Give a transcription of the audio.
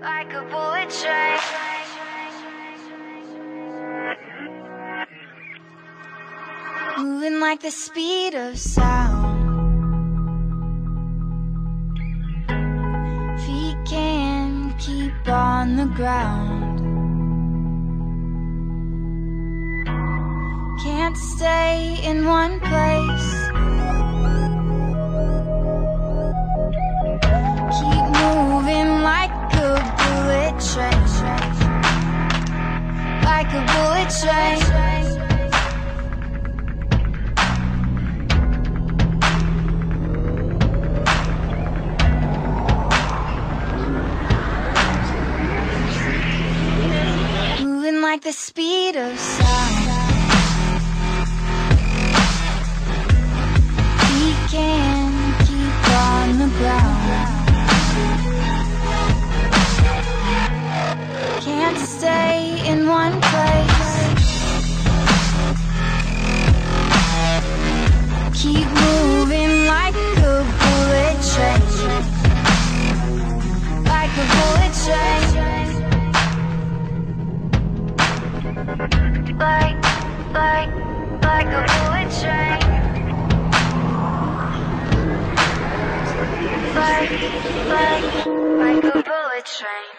like a bullet train. Moving like the speed of sound. Feet can't keep on the ground. Can't stay in one place. Keep moving like a bullet train. Like a bullet train. Moving like the speed of sound. We can't keep on the ground. Can't stay in one place. Keep moving like a bullet train. Like a bullet train. Like a bullet train. Like a bullet train.